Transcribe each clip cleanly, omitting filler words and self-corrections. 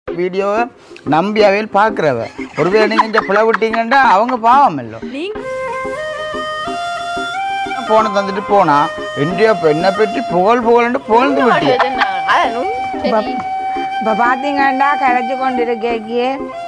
வீடியோவை நம்பி அவையில் பார்க்குறவ ஒருவேளை நீங்கள் இந்த பிள்ளை விட்டீங்கன்னா அவங்க பாவம் இல்லை போன தந்துட்டு போனா இந்தியா என்னை பற்றி புகழ்ந்து புகழ்ந்து விட்டு இப்போ பார்த்தீங்கன்னா கரைச்சி கொண்டு இருக்கே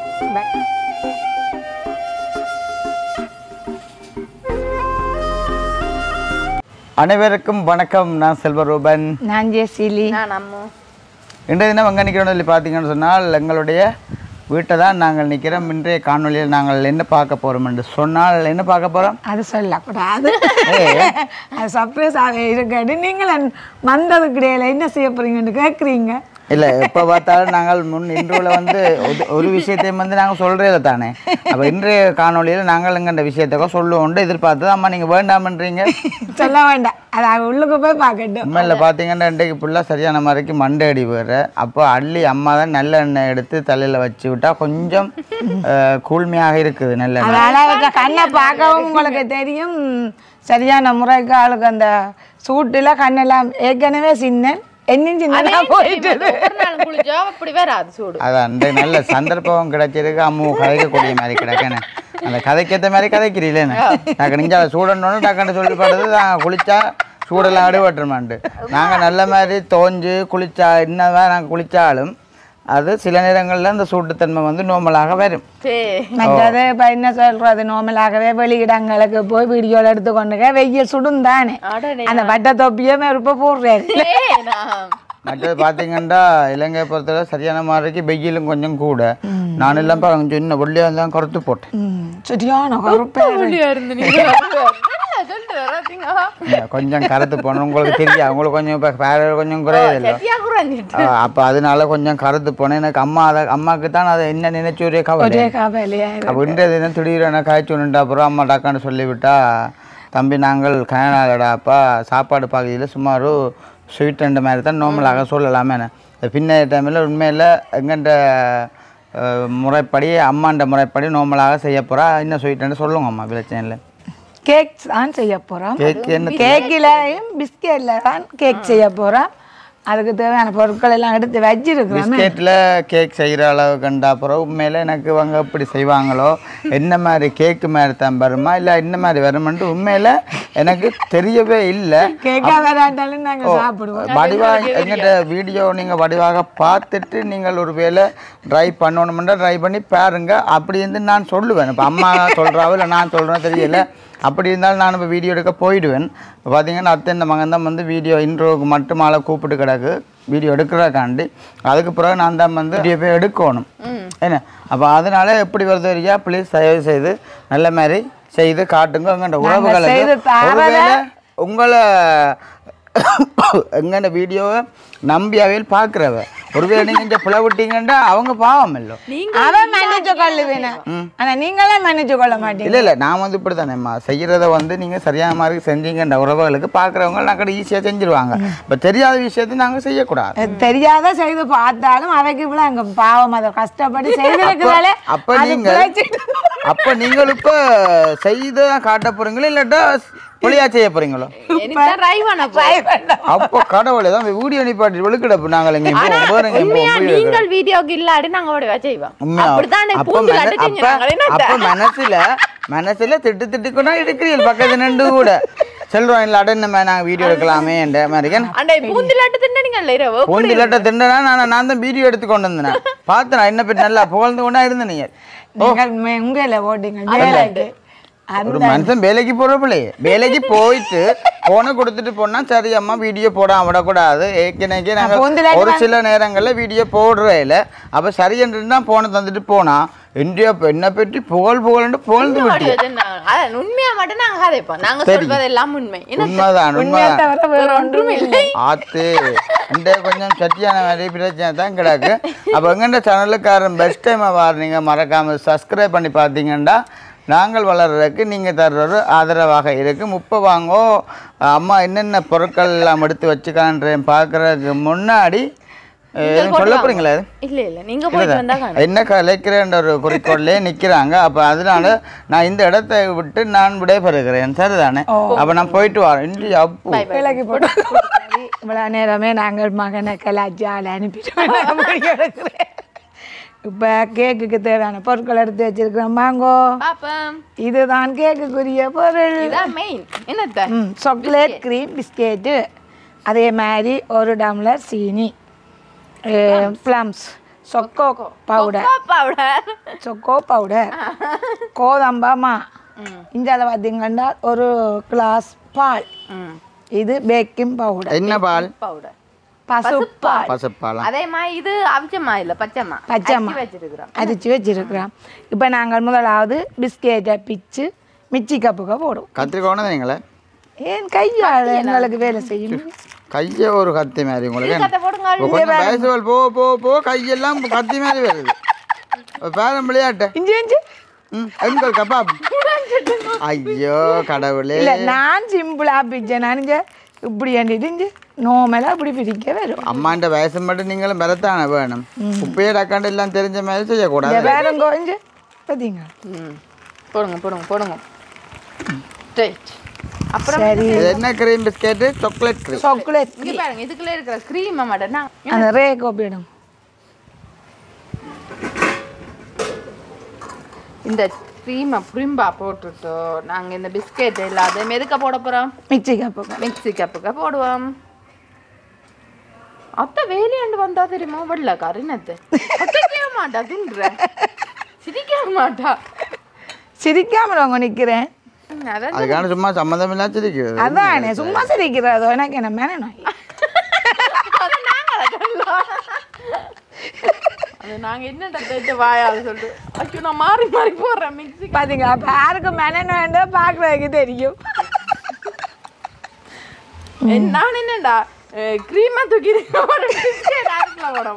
அனைவருக்கும் வணக்கம். நான் செல்வரூபன். நான் ஜெசிலி. இன்றைய தினம் எங்கே நிற்கிறோம் சொல்லி பார்த்தீங்கன்னு சொன்னால் எங்களுடைய வீட்டை தான் நாங்கள் நிற்கிறோம். இன்றைய காணொலியில் நாங்கள் என்ன பார்க்க போகிறோம் என்று சொன்னால் என்ன பார்க்க போகிறோம் அது சொல்லக்கூடாது, அது சர்ப்ரைஸாகவே இருக்காது. நீங்கள் வந்ததுக்கு இடையில என்ன செய்ய போகிறீங்கன்னு கேட்குறீங்க. இல்லை எப்போ பார்த்தாலும் நாங்கள் இன்றுல வந்து ஒரு விஷயத்தையும் வந்து நாங்கள் சொல்கிறத தானே. அப்போ இன்றைய காணொலியில் நாங்கள் எங்கள்ட விஷயத்தக்கோ சொல்லுவோண்டு எதிர்பார்த்து அம்மா நீங்கள் வேண்டாமன்றீங்க. சொல்ல வேண்டாம், அது உள்ளுக்கு போய் பார்க்கட்டும். உண்மையில் பார்த்தீங்கன்னா இன்றைக்கு ஃபுல்லாக சரியான மாதிரிக்கு மண்டை அடி வேறு. அப்போ அள்ளி அம்மா தான் நல்ல எண்ணெய் எடுத்து தலையில் வச்சு விட்டால் கொஞ்சம் கூழ்மையாக இருக்குது. நல்ல அதனால் கண்ணை பார்க்கவும் உங்களுக்கு தெரியும். சரியான முறைக்கு ஆளுக்கு அந்த சூட்டில் கண்ணெல்லாம் ஏற்கனவே சின்ன அதான் நல்ல சந்தர்ப்பம் கிடைச்சிருக்கு. அம்மு கதைக்கக்கூடிய மாதிரி கிடக்கேன்னு அந்த கதைக்கேற்ற மாதிரி கதைக்கிறீங்களேன்னு நாங்கள் நீங்கள் அதை சூடணுன்னு டக்குன்னு சொல்லிப்படுறது. நாங்கள் குளிச்சா சூடெல்லாம் அடிபட்டுருமான்ட்டு நாங்கள் நல்ல மாதிரி தோஞ்சு குளிச்சா என்னதான் நாங்கள் குளித்தாலும் அது சில நேரங்களில் அந்த சூட்டுத்தன்மை வந்து நோமலாக வரும். மற்றது இப்போ என்ன சொல்றது, நோமலாகவே வெளியிடங்களுக்கு போய் வீடியோவில் எடுத்துக்கொண்டுங்க வெயில் சுடும் தானே, அந்த வட்ட தொப்பியே மெருப்ப போடுறாரு. மற்றது பார்த்தீங்கன்னா இலங்கையை பொறுத்தவரை சரியான மாதிரிக்கு வெயிலும் கொஞ்சம் கூட. நான் எல்லாம் பாருங்க சின்ன வெள்ளியாக இருந்தால் கருத்து போட்டேன். சரியான கொஞ்சம் கருத்து போனோம் உங்களுக்கு தெரியும். அவங்களுக்கு கொஞ்சம் இப்போ வேற கொஞ்சம் குறையதில்லை. அப்போ அதனால கொஞ்சம் கருத்து போனேன். எனக்கு அம்மாவுக்கு தான் அதை என்ன நினைச்சு ஒரே கவலை. அப்போ இன்றைய தினம் திடீரென காய்ச்சி ஒன்றுண்டா அப்புறம் அம்மா டாக்கான்னு சொல்லிவிட்டா, தம்பி நாங்கள் கனடாடாப்பா சாப்பாடு பகுதியில் சுமார் ஸ்வீட் ரெண்டு மாதிரி தான் நார்மலாக சொல்லலாமே. பின்னைய டைமில் உண்மையில் எங்கள்கிட்ட முறைப்படி அம்மாண்ட முறைப்படி நார்மலாக செய்ய போகிறா. இன்னும் ஸ்வீட்டுன்னு சொல்லுங்க அம்மா பிரச்சனையில். கேக் தான் செய்ய போகிறோம். கேக்கிலையும் பிஸ்கெட்டில் தான் கேக் செய்ய போகிறோம். அதுக்கு தேவையான பொருட்கள் எல்லாம் எடுத்து வச்சிருக்கிறோம். பிஸ்கெட்டில் கேக் செய்கிற அளவு கண்டா அப்புறம் உண்மையில் எனக்கு இவங்க எப்படி செய்வாங்களோ என்ன மாதிரி கேக்கு மாதிரி தான் வருமா இல்லை என்ன மாதிரி வருமென்ட்டு உண்மையில் எனக்கு தெரியவே இல்லை. கேக்காக வராட்டாலும் நாங்கள் சாப்பிடுவோம். வடிவாக எங்கிட்ட வீடியோ நீங்கள் வடிவாக பார்த்துட்டு நீங்கள் ஒரு வேளை ட்ரை பண்ணணுமெண்டா ட்ரை பண்ணி பாருங்க. அப்படி இருந்து நான் சொல்லுவேன். இப்போ அம்மா சொல்கிறாவோ இல்லை நான் சொல்கிறேன்னு தெரியல. அப்படி இருந்தாலும் நான் இப்போ வீடியோ எடுக்க போயிடுவேன். இப்போ பார்த்தீங்கன்னா அத்தை இந்த மகன் தான் வந்து வீடியோ இன்ட்ரோவுக்கு மட்டும் ஆளை கூப்பிட்டு கிடக்கு வீடியோ எடுக்கிறக்காண்டி. அதுக்கு பிறகு நான் தான் வந்து வீடியோ போய் எடுக்கணும் என்ன. அப்போ அதனால எப்படி வருது வரையா ப்ளீஸ் தயவு செய்து நல்ல மாதிரி செய்து காட்டுங்க. எங்கள்ட உறவுகளுக்கு உங்களை எங்கள்ட வீடியோவை நம்பி அவையில் பார்க்குறவ ஒருவேளை நீங்கள் இந்த பிள்ளை விட்டீங்கன்னா அவங்க பாவம் இல்லை. அவன் மன்னிச்சு கொள்ளுவேன், ஆனால் நீங்களே மன்னிச்சு கொள்ள மாட்டீங்க. இல்லை இல்லை நான் வந்து இப்படி தானேம்மா செய்கிறத வந்து நீங்கள் சரியான மாதிரி செஞ்சீங்கன்ற உறவுகளுக்கு பார்க்குறவங்க நாங்கள் ஈஸியாக செஞ்சுருவாங்க. இப்போ தெரியாத விஷயத்தை நாங்கள் செய்யக்கூடாது. தெரியாத செய்து பார்த்தாலும் அவைக்கு இவ்வளோ அங்கே பாவம் அதை கஷ்டப்பட்டு செய்திருக்கிறாலே. அப்போ நீங்கள் இப்போ செய்து காட்ட போகிறீங்களோ இல்லாட்டா பொலியா செய்ய போறீங்களோ? அப்போ கடவுளே தான் வீடியோ நிப்பாட்டி வெளுக்கிடப்பு நாங்கள் நீங்கள் வீடியோக்கு இல்லாடி நாங்க செய்வோம். மனசுல திட்டு திட்டுக்கொண்டா இருக்கிறீர்கள் பக்கத்து நின்று கூட செல்றோம் இல்லை அடனமே நாங்கள் வீடியோ எடுக்கலாமே என்ற மாதிரி. பூந்திலாட்ட திண்டனா நான் தான் வீடியோ எடுத்து கொண்டு வந்தேன். பார்த்தேன் என்ன பேர் நல்லா புகழ்ந்து கொண்டா இருந்தேன். நீங்கள் ஒரு மனுஷன் வேலைக்கு போற பிள்ளையே வேலைக்கு போயிட்டு போனை கொடுத்துட்டு போனா சரி அம்மா வீடியோ போடாம விடக்கூடாது. ஏற்கனவே நாங்கள் ஒரு சில நேரங்களில் வீடியோ போடுறே இல்லை. அப்போ சரி என்று தான் போனை தந்துட்டு போனா இந்தியா என்ன பற்றி புகழ்ந்து புகழ்ந்து விட்டு உண்மையா மட்டும் நாங்க கதைப்போம். நாங்க சொல்வதெல்லாம் உண்மை. ஆத்து இந்த கொஞ்சம் சட்டியான மாதிரி பிரச்சனை தான் கிடக்கு. அப்போ எங்கள்ட சேனலுக்காரன் பெஸ்ட் டைம் வாரீங்க மறக்காம சப்ஸ்கிரைப் பண்ணி பார்த்தீங்கன்னா நாங்கள் வளர்றதுக்கு நீங்கள் தர்ற ஆதரவாக இருக்குது. முப்பை வாங்கோ அம்மா என்னென்ன பொருட்கள் எல்லாம் எடுத்து வச்சுக்கான்றேன் பார்க்குறதுக்கு முன்னாடி சொல்ல போறீங்களா? என்ன கலைக்கிறேன்ற ஒரு குறிக்கோள்லேயே நிற்கிறாங்க. அப்போ அதனால நான் இந்த இடத்தை விட்டு நான் விடைபெறுகிறேன். சரி தானே? அப்போ நான் போயிட்டு வரேன். இன்று அப்போ விலைக்கு போட்டு இவ்வளோ நேரமே நாங்கள் மகனை கலாச்சாரம் அனுப்பிட்டு இப்போ கேக்குக்கு தேவையான பொருட்கள் எடுத்து வச்சிருக்கிறோம் வாங்கோ. பாப்பம் இதுதான் கேக்குக்குரிய பொருள். இதான் மெயின் என்னத்த சாக்லேட் க்ரீம் பிஸ்கெட்டு, அதே மாதிரி 1 டம்ளர் சீனி, plums, choco powder, choco powder, கோதம்பமா, இஞ்சால பார்த்தீங்கன்னா 1 கிளாஸ் பால், இது பேக்கிங் பவுடர். என்ன பால்? பவுடர் பசுப்பால். பசுப்பாலா? அதே மாதிரி இது அவிச்சமா இல்ல பச்சைமா பச்சைமா வச்சிருக்கிறோம். அரிச்சு வச்சிருக்கிறோம். இப்போ நாங்கள் முதலாவது பிஸ்கெட்டை பிச்சு மிச்சி கப்புக்க போடுவோம். கத்திரிக்கோணம் நீங்களே ஏன் கையால் எங்களுக்கு வேலை செய்யும். கையை ஒரு கத்தி மாதிரி உங்களுக்கு கத்தை போடுங்க. கொஞ்சம் வயசுகள் போ போ போ கையெல்லாம் கத்தி மாதிரி வருது. பேரம் விளையாட்டு இஞ்சி இஞ்சி எங்கள் கபாப். ஐயோ கடவுளே. இல்லை நான் சிம்பிளாக பிச்சேன். நான் இங்கே இப்படி எண்ணிட்டு நோமலாக இப்படி பிரிக்க வரும். அம்மாண்ட வயசு மட்டும் நீங்களும் பெறத்தானே வேணும். உப்பையே டக்காண்டு எல்லாம் தெரிஞ்ச மாதிரி செய்யக்கூடாது. வேற கொஞ்சம் பார்த்தீங்க. போடுங்க போடுங்க போடுங்க. அப்புறம் சரி, இது என்ன cream biscuit? Chocolate cream. Chocolate இங்க பாருங்க இதுக்குள்ள இருக்கிற க்ரீம் மாட்டேன்னா அந்த ரே கோப்பிடும். இந்த க்ரீமை புரிம்பா போட்டுட்டு நாங்கள் இந்த பிஸ்கெட் இல்லாத எதுக்க போட போகிறோம்? மிக்சி கப்புக்க. மிக்ஸி கப்புக்க போடுவோம். அத்தை வேலையாண்டு வந்தா தெரியுமா வெள்ள கருணத்து அத்தைக்கவே மாட்டா தின்ற சிரிக்க மாட்டா. சிரிக்காமல் அவங்க நிற்கிறேன். அதான் அதுக்கான சும்மா சம்மந்தம் இல்லாத சிரிக்கிறது. அதானே சும்மா சிரிக்கிறதோ எனக்கு என்ன மேலே நோய். அது நாங்கள் என்னடா தேய்ச்ச வாயால் சொல்லிட்டு ஐயோ நான் மாறி மாறி போடுறேன் மிக்ஸி. பார்த்தீங்க அப்போ யாருக்கு மேலே நோயண்டோ பார்க்குறதுக்கு தெரியும். நான் என்னடா க்ரீமா தூக்கி போட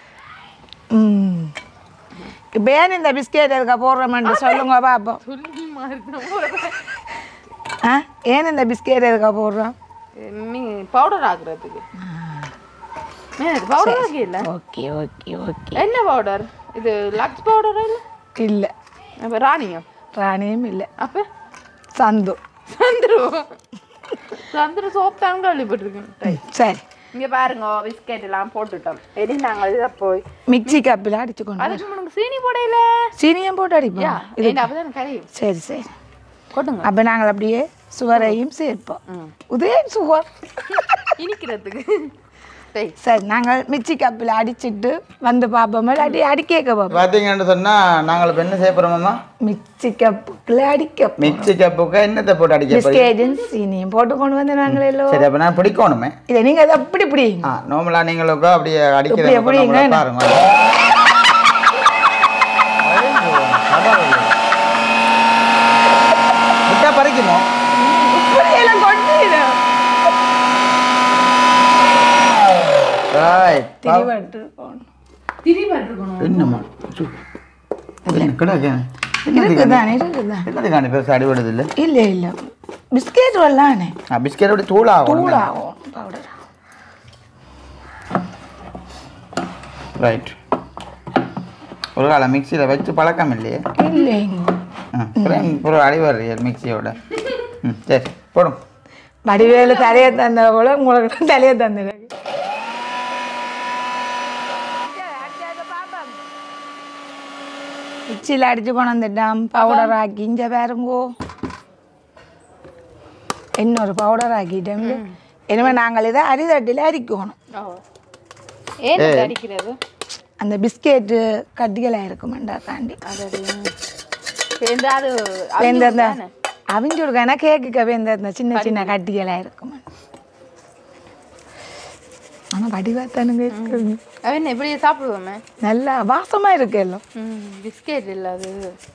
இப்போ ஏன் இந்த பிஸ்கெட் எதுக்க போடுறோம்னு சொல்லுங்க பார்ப்போம். சொல்லி மாறி தான் போடுறேன். ஆ ஏன் இந்த பிஸ்கெட் எதுக்க போடுறோம்? பவுடர் ஆகுறதுக்கு. பவுடர் ஆகி இல்லை. Okay okay okay. என்ன பவுடர் இது? லக்ஸ் பவுடர் இல்லை? இல்லை. அப்போ ராணியம்? ராணியும் இல்லை. அப்போ சந்து சந்துரு சந்துரு சோப் தான் கேள்விப்பட்டிருக்கேன். சரி, இங்கே பாருங்க பிஸ்கெட் எல்லாம் போட்டுட்டோம். இனி நாங்கள் இதை போய் மிக்சி கப்பில் அடிச்சுக்கணும். அதுக்கு முன்னாடி சீனி போடையில சீனியும் போட்டு அடிப்போம். அப்பதான் கரையும். சரி சரி கொட்டுங்க. அப்போ நாங்கள் அப்படியே சுவரையும் சேர்ப்போம். உதயம் சுவர் இனிக்கிறதுக்கு. சரி, நாங்கள் மிக்சி கப்பில் அடிச்சுட்டு வந்து பார்ப்போம். இல்லாட்டி அடிக்க பார்ப்போம். பார்த்தீங்கன்னு சொன்னால் நாங்கள் இப்போ என்ன செய்ய போகிறோம்மா? மிக்சி கப்புக்குள்ள அடிக்க மிக்சி கப்புக்கு என்னத்தை போட்டு அடிக்க போகிறோம்? பிஸ்கெட்டும் சீனியும் போட்டு கொண்டு வந்து நாங்கள் எல்லாம். சரி, அப்போ நான் பிடிக்கணுமே. இதை நீங்கள் அதை அப்படி இப்படி நார்மலாக நீங்களுக்கு அப்படியே இப்படி அடிக்கிற எப்படிங்க? பாருங்க. விட்டா பறிக்குமோ? இப்படியெல்லாம் கொட்டிடும். என்னம்மா கிடக்கேன் இருக்குதானே இருக்குதான். என்னதுக்கான பெருசாக அடிபடுது இல்லை? இல்லை இல்லை பிஸ்கெட் வரலானே பிஸ்கெட் அப்படி தூளாகும். தூளாகும் பவுடர். ரைட். ஒரு காலம் மிக்சியில் வச்சு பழக்கம் இல்லையே. இல்லைங்க. அப்புறம் அடிவர்றியல் மிக்சியோட. சரி போடும். வடிவேலு தலையை தந்த போல உங்களுக்கு தலையை தந்துடு. மிக்சியில் அடித்து கொண்டு வந்துட்டான். பவுடர் ஆக்கி இங்கே பாருங்கோ. இன்னொரு பவுடர் ஆக்கிட்டேன். இனிமேல் நாங்கள் இதை அரிதட்டில் அரிக்கணும். ஏன் அடிக்கிறது? அந்த பிஸ்கெட்டு கட்டிகளாக இருக்குமெண்டாக்காண்டி வெந்த அவிஞ்சு கொடுக்கானா கேக்குக்க வெந்த சின்ன சின்ன கட்டிகளாக இருக்குமே. ஆனால் வடிவாத்தானுங்க இருக்குது. அவன் எப்படியே சாப்பிடுவோமே. நல்லா வாசமாக இருக்கு எல்லாம். பிஸ்கெட் இல்லை அது.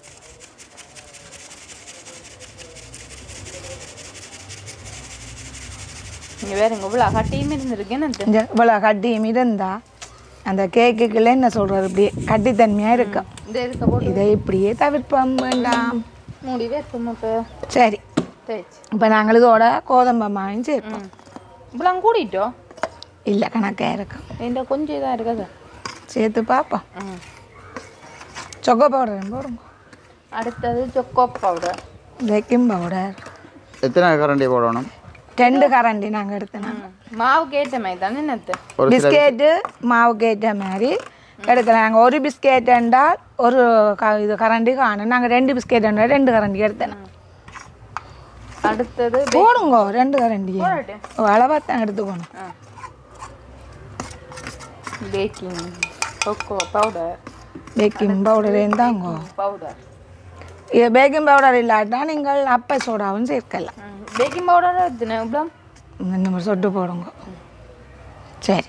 இங்கே வேற இவ்வளோ கட்டியும் இருந்திருக்கேன்னு இவ்வளோ கட்டியும் இருந்தா அந்த கேக்குக்குள்ள என்ன சொல்கிறது இப்படியே கட்டித்தன்மையாக இருக்கும். இதை இப்படியே தவிர்ப்போம் வேண்டாம். மூடிவே இருக்கும். இப்போ சரி, இப்போ நாங்கள் இதோட கோதம்பமாவும் சேர்ப்போம். இவ்வளோ கூட்டிட்டோம் இல்லை கணக்காக இருக்கும். இந்த கொஞ்சம் இதாக இருக்காது. சேர்த்து பார்ப்போம். சொக்கோ பவுடர் போடுங்க. அடுத்தது சொக்கோ பவுடர், பேக்கிங் பவுடர். எத்தனை கரண்டி போடணும்? 2 கரண்டி நாங்கள் எடுத்தோம். மாவு கேட்ட மாதிரி தானே என்னத்து? பிஸ்கெட்டு மாவு கேட்ட மாதிரி எடுக்கலாம். நாங்கள் ஒரு பிஸ்கெட் என்றால் ஒரு இது கரண்டி காணும். நாங்கள் 2 பிஸ்கெட் என்றால் 2 கரண்டி எடுத்தேன். அடுத்தது போடுங்க 2 கரண்டி அளவாக தான் எடுத்துக்கணும். Baking cocoa powder. Baking powder இருந்தாங்க. பவுடர் இது பேக்கிங் பவுடர் இல்லாட்டா நீங்கள் அப்ப சோடாவும் சேர்க்கலாம். பேக்கிங் பவுடர் எத்தனை இவ்வளோ? இந்த மாதிரி சொட்டு போடுங்க. சரி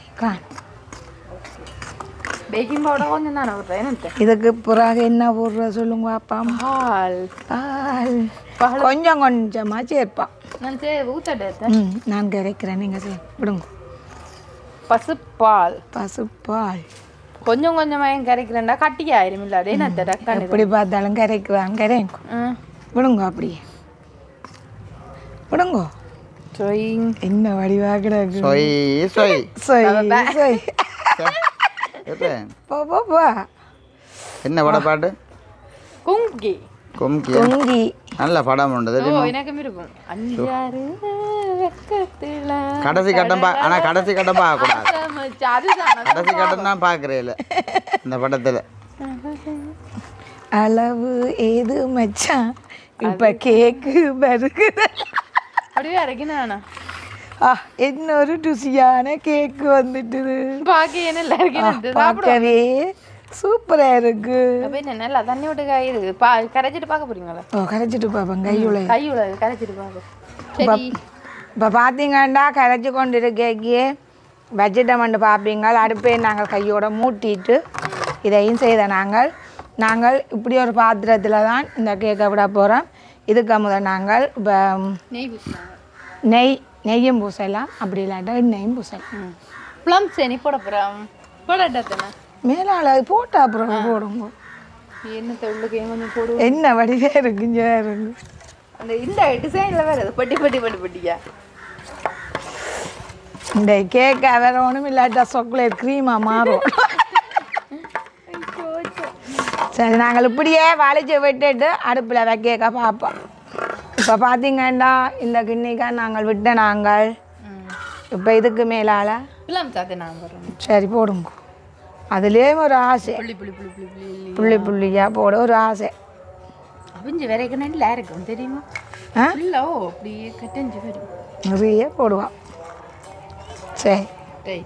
பேக்கிங் பவுடர் கொஞ்சம் தானே விட்றேன். இதுக்கு பிறகு என்ன போடுற சொல்லுங்க அப்பா. பால். பால் கொஞ்சம் கொஞ்சமாக சேர்ப்பான். நான் ஊற்றட்டேன். நான் கரைக்கிறேன், நீங்கள் விடுங்க. பசுப்பால். பசுப்பால் கொஞ்சம் கொஞ்சமாக கரைக்கிறேன்டா கட்டிக்கு ஆயிரும் இல்லாடே. நான் எப்படி பார்த்தாலும் கரைக்குவாங்க. கரைக்கும் விடுங்க, அப்படியே விடுங்க. என்ன வடிவாக கிடக்கு. என்ன பட பாட்டு? கும்கி. கும்கி கும்கி நல்ல படம் உண்டு தெரியுமா? எனக்கு விருப்பம். அஞ்சாறு வெக்கத்துல கடைசி கட்டம் ஆனால் கடைசி கட்டம் பார்க்கக்கூடாது. கடைசி கட்டம் தான் பார்க்குறேன் இந்த படத்தில். அளவு ஏது மச்சான் இப்போ கேக்கு பருக்குது. அப்படியே அரைக்கினா இன்னொரு ருசியான கேக்கு வந்துட்டுது. பார்க்கவே சூப்பரா இருக்கு. நல்லா தண்ணி விட்டு காயுது. கரைச்சிட்டு பார்க்க போறீங்களா? கரைச்சிட்டு பார்ப்பேன். கையுள்ள கரைச்சிட்டு பார்ப்போம். இப்போ பார்த்தீங்கன்னா கரைச்சி கொண்டு இருக்கே வெஜிடமெண்ட் பார்ப்பீங்க. அடுப்பே நாங்கள் கையோட மூட்டிட்டு இதையும் செய்த நாங்கள் இப்படி ஒரு பாத்திரத்தில் தான் இந்த கேக்கை விட போகிறோம். இதுக்கு முதல் நாங்கள் இப்போ நெய்யும் பூசலாம், அப்படி இல்லாட்டா எண்ணெயும் பூசலாம். ப்ளம் சேனி போட போகிறோம். போடாட்டா மேலால் அது போட்டா அப்புறம் போடுங்க. என்னத்தை உள்ளுக்கு கொஞ்சம் போடுவோம். என்ன வடிவே இருக்குங்க இருக்கு. அந்த இந்த டிசைனில் வேறு பட்டி பட்டி பட்டி பட்டியா இந்த கேக்கை வேற ஒன்றும் இல்லாட்டா சாக்லேட் க்ரீமாக மாறும். சரி, நாங்கள் இப்படியே வளைச்சி விட்டுட்டு அடுப்பில் வைக்க பார்ப்போம். இப்போ பார்த்தீங்கன்னா இந்த கிண்ணிக்கா நாங்கள் விட்ட நாங்கள் இப்போ இதுக்கு மேலால் சரி போடுங்க. அதுலேயே ஒரு ஆசை புள்ளி புள்ளியாக போட ஒரு ஆசை. தெரியுமா? நிறைய போடுவான். சரி,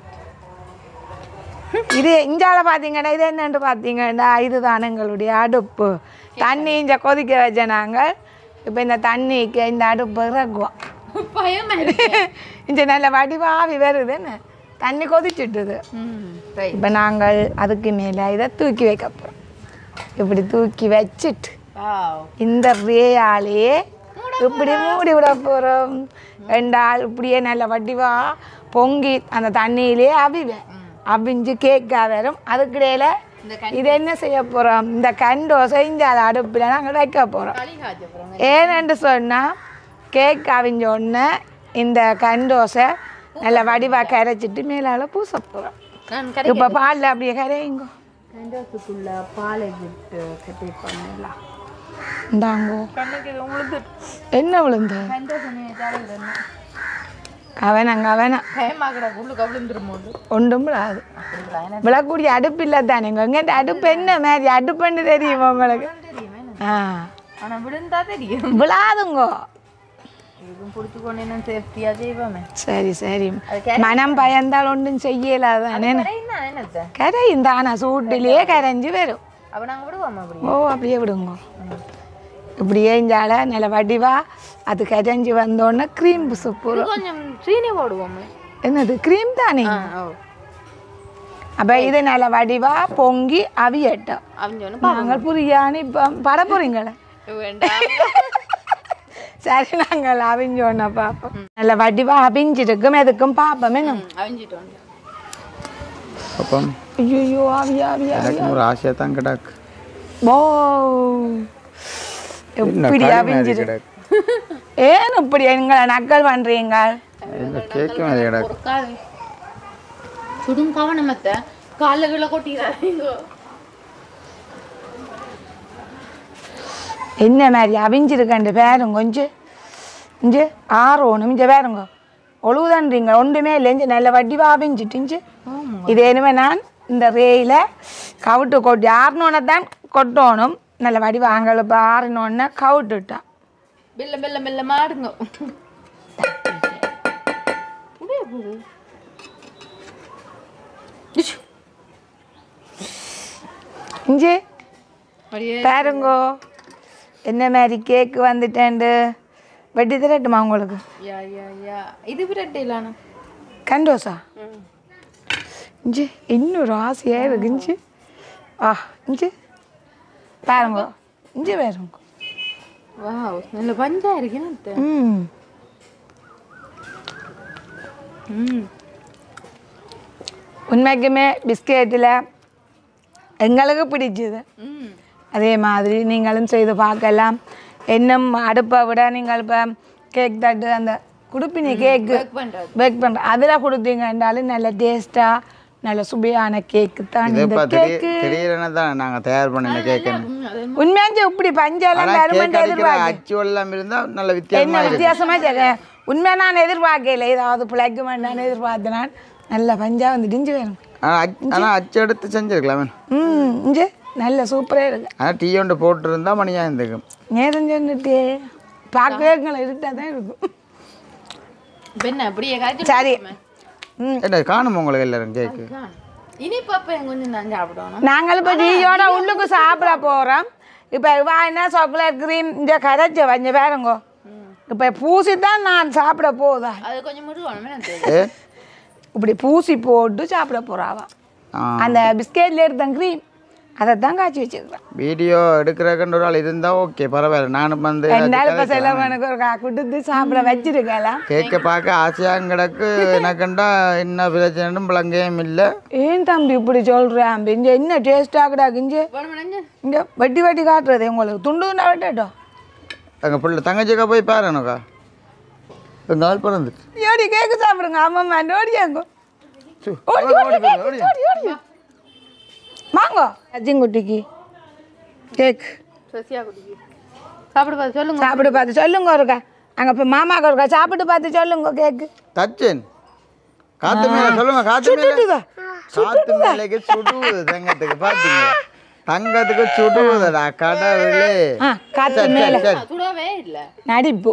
இது இஞ்சால பார்த்தீங்கன்னா இது என்னென்று பார்த்தீங்கன்னா இதுதான் எங்களுடைய அடுப்பு. தண்ணி இங்கே கொதிக்க வச்ச நாங்கள் இப்போ இந்த தண்ணிக்கு இந்த அடுப்பு இறக்குவோம். இங்கே நல்ல வடிவாவி வருது, என்ன தண்ணி கொதிச்சுட்டுது. இப்போ நாங்கள் அதுக்கு மேலே இதை தூக்கி வைக்க போகிறோம். இப்படி தூக்கி வச்சுட்டு இந்த ரேயாலேயே இப்படி மூடி விட போகிறோம். 2 ஆள் இப்படியே நல்ல வடிவா பொங்கி அந்த தண்ணியிலே அவிஞ்சு கேக்கா வரும். அதுக்கிடையில இது என்ன செய்ய போகிறோம், இந்த கண்டோசை இந்த அடுப்பில் நாங்கள் வைக்க போகிறோம். ஏன்னு சொன்னால் கேக் அவிஞ்ச உடனே இந்த கண்டோசை நல்ல வடிவாக கரைச்சிட்டு மேலால் பூச போகிறோம். இப்போ பாலில் அப்படியே கரையுங்க. இந்தாங்கோ. என்ன விழுந்து ஒன்றும் விழாது. விழக்கூடிய அடுப்பு இல்லை தானே. எங்கிட்ட அடுப்பு என்ன மாதிரி அடுப்புன்னு தெரியுமா உங்களுக்கு? விழாதுங்கோ. சரி சரி, மனம் பயந்தால் ஒன்றும் செய்யலாதானே. கரையும் தானே, சூட்டிலேயே கரைஞ்சி வரும். ஓ, அப்படியே விடுங்க. இப்படியே இஞ்சால நல்ல வடிவா அது கரைஞ்சி வந்தோடனே க்ரீம் சூப்பு. என்னது க்ரீம் தானே. அப்போ இது நல்ல வடிவா பொங்கி அவியட்டும். நாங்கள் புரியான்னு இப்போ பட போறீங்களே. சரி, நாங்கள் அவிஞ்சோன்னா பார்ப்போம். நல்ல வடிவா அவிஞ்சிருக்கும். எதுக்கும் பார்ப்போம். என்ன ஐயோ ஆவியா ஆவியா ஒரு ஆசையாக தான் கிடக்கு. ஓ, எப்படி அவிஞ்சிரு. ஏன் இப்படி எங்களை நக்கல் பண்றீங்க? என்ன மாதிரி அவிஞ்சிருக்கண்டு பேருங்க. கொஞ்சம் இஞ்சு ஆறோணும். இஞ்ச பேருங்க ஒழுகுதான்றீங்க. ஒன்றுமே இல்லை. இஞ்சி நல்ல வடிவா அவிஞ்சிட்டு இது இனிமே நான் இந்த ரேயில் கவுட்டு கொட்டி ஆறினோன்னே தான் கொட்டணும். நல்ல வடிவாங்கள் இப்போ ஆறினோடனே கவுட்டுட்டா மெல்ல மெல்ல மெல்ல மாடுங்க. இஞ்சி பாருங்கோ என்ன மாதிரி கேக்கு வந்துட்டேன்டு. வெட்டி தரட்டுமா உங்களுக்கு? இது விரட்டிலானா கண்டோசா இஞ்சி இன்னொரு ஆசையாக இருக்கு. இஞ்சி இஞ்சி பாருங்க இஞ்சி பாருங்க. வாவ் நல்ல பஞ்சா இருக்கு. உண்மைக்குமே பிஸ்கெட்டில் எங்களுக்கு பிடிச்சது. அதே மாதிரி நீங்களும் செய்து பார்க்கலாம். இன்னும் அடுப்பை விட நீங்கள் இப்போ கேக் தட்டு அந்த கொடுப்பீங்க கேக்கு பேக் பண்ணுற அதில் கொடுத்தீங்கன்னாலும் நல்ல டேஸ்ட்டாக நல்ல சுவையான கேக்கு தான் இந்த கேக்கு. நாங்கள் தயார் பண்ணின கேக்கு உண்மையாச்சு இப்படி பஞ்செல்லாம் வருமென்று எதிர்பார்க்க நல்ல வித்தியாசமாக உண்மையாக நான் எதிர்பார்க்கல. ஏதாவது பிழைக்க வேண்டான்னு எதிர்பார்த்தேன். நான் நல்ல பஞ்சாக வந்துட்டு இஞ்சி வேணும். ஆனால் அச்சு எடுத்து செஞ்சுருக்கலாம். இஞ்சி நல்ல சூப்பராக இருக்கு. ஆனால் டீ ஒன்று போட்டுருந்தா மணியாக இருந்துக்கும். நேரம் சொன்னிட்டு பார்க்கவே இருட்டாக தான் இருக்கும். சரி என்ன காணும் உங்களுக்கு எல்லாரும் கேக்கு? நாங்கள் இப்போ டீயோட உள்ளுக்கு சாப்பிட போகிறோம். இப்போ என்ன சாக்லேட் க்ரீம் இந்த கரைச்சி வஞ்ச வேறங்கோ. இப்போ பூசி தான் நான் சாப்பிட போதா இப்படி பூசி போட்டு சாப்பிட போகிறாவா. அந்த பிஸ்கெட்ல இருந்த க்ரீம் அதை தான் காய்ச்சி வச்சுருக்கேன். வீடியோ எடுக்கிறக்குன்னு ஒரு ஆள் இருந்தால் ஓகே பரவாயில்ல. நானும் வந்து இப்போ செலவனுக்கு ஒரு கொடுத்து சாப்பிட வச்சிருக்கலாம். கேட்க பார்க்க ஆசையாக கிடக்கு. எனக்குண்டா என்ன பிரச்சனைன்னு பிளங்கையும் இல்லை. ஏன் தம்பி இப்படி சொல்கிறேன்? இங்கே என்ன டேஸ்ட்டாக கிடாக்கு. இங்கே வட்டி வட்டி காட்டுறது உங்களுக்கு துண்டு துண்டா வெட்டட்டும். எங்கள் பிள்ளை தங்கச்சிக்கா போய் பாருங்கக்கா எங்கள் ஆள் பிறந்துட்டு ஓடி கேக்கு சாப்பிடுங்க. ஆமாம்மா ஓடியாங்க வாங்க அஜிங்குட்டிக்கு கேக் சாப்பிடு பார்த்து சொல்லுங்க. சாப்பிட்டு பார்த்து சொல்லுங்க ஒருக்கா. அங்கே இப்போ மாமாக்கு ஒருக்கா சாப்பிட்டு பார்த்து சொல்லுங்க கேக்கு. தச்சன் காத்து மேலே சொல்லுங்க. காத்து மேலே காத்து மேலேக்கு சுடுவது தங்கத்துக்கு பார்த்தீங்க. தங்கத்துக்கு சுடுவதடா கடவுளே. காத்து மேலே சுடவே இல்லை நடிப்பு.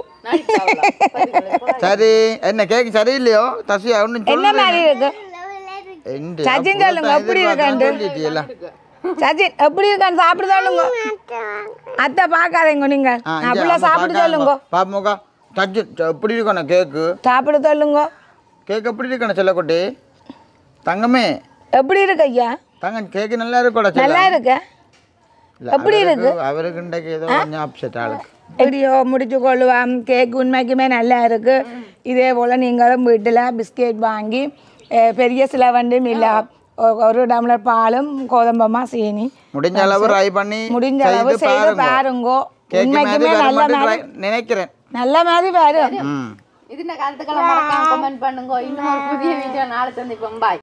சரி என்ன கேக்கு சரியில்லையோ தசியா ஒன்றும் என்ன மாதிரி இருக்கு சச்சின் சொல்லுங்க. எப்படி இருக்காண்டு சச்சின் எப்படி இருக்கான்னு சாப்பிட்டு சொல்லுங்க. அத்தை பார்க்காதீங்க நீங்க அப்படிலாம் சாப்பிட்டு சொல்லுங்க. பாப்போக்கா சச்சின் எப்படி இருக்கணும் கேக்கு சாப்பிட சொல்லுங்க. கேக்கு எப்படி இருக்கணும் சொல்லக்கொட்டி தங்கமே எப்படி இருக்கு ஐயா? தங்க கேக்கு நல்லா இருக்கோட. நல்லா இருக்கு. எப்படி இருக்கு? அவருக்கு இன்றைக்கு ஏதோ கொஞ்சம் அப்செட் ஆளுக்கு. வீடியோ முடிச்சு கொள்ளுவான். கேக் உண்மைக்குமே நல்லா இருக்கு. இதே போல் நீங்களும் வீட்டில் பிஸ்கெட் வாங்கி பெரிய சிலவண்டும் இல்லை ஒரு டம்ளர் பாலும் கோதம்பமா சீனி முடிஞ்ச அளவு ட்ரை பண்ணி முடிஞ்ச அளவு செய்து பாருங்கோ. உண்மைக்குமே நல்ல மாதிரி நினைக்கிறேன். நல்ல மாதிரி வரும். இது கருத்துக்களை மறக்காம கமெண்ட் பண்ணுங்க. இன்னும் ஒரு புதிய வீடியோ நாளை சந்திப்போம். பாய்.